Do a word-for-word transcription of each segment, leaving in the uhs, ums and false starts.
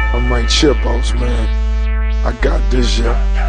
I'm Mike Chipos, man. I got this, yeah.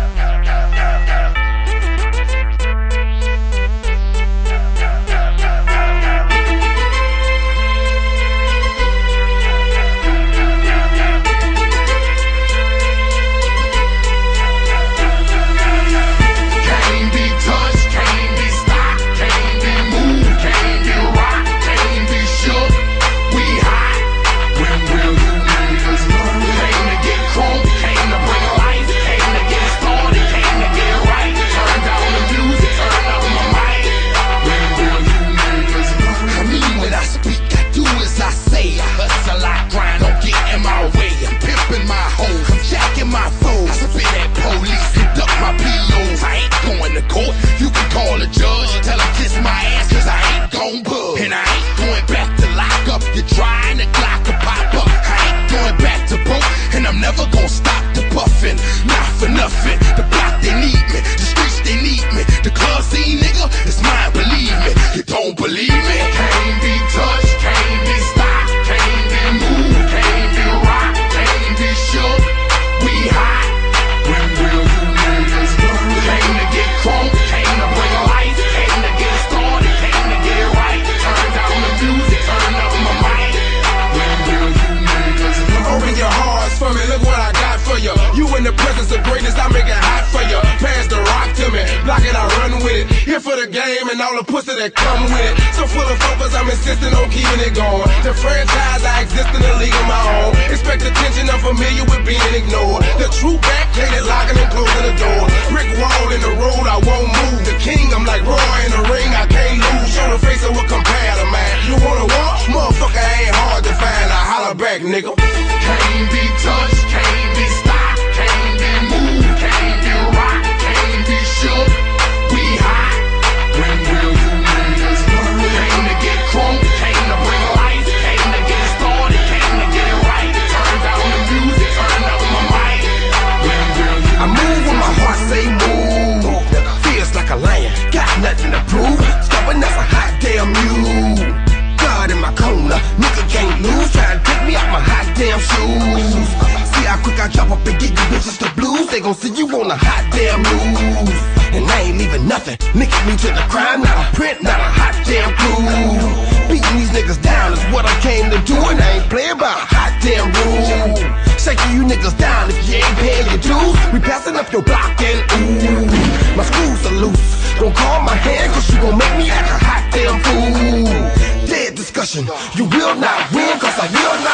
For the game and all the pussy that come with it. So full of focus, I'm insisting on keeping it going. The franchise, I exist in a league of my own. Expect attention, I'm familiar with being ignored. The true back, hated locking and closing the door. Brick wall in the road, I won't move. The king, I'm like Roy in the ring, I can't lose. Show the face of what compare to man. You wanna walk? Motherfucker ain't hard to find. I holler back, nigga. Can't be touched, can't be stopped, can't be moved, can't be rocked, can't be shook. We hot. When will you niggas learn? Came to get crunk, came to bring life, came to get started, came to get it right. Turn down the music, turn up my mic. When will you I move when my heart say move. Feels like a lion, got nothing to prove. Stubborn as a hot damn mule. God in my corner, nigga can't lose. Try to take me out my hot damn shoes. See how quick I drop up and get you bitches the blues. They gon' see you on a hot damn news. And I ain't leaving nothing, linking me to the crime. Not a print, not a hot damn clue. Beating these niggas down is what I came to do. And I ain't playing by a hot damn rule. Shaking you niggas down if you ain't paying your dues. We passing up your block and ooh, my screws are loose. Don't call my hand cause you gon' make me act a hot damn fool. Dead discussion, you will not win cause I will not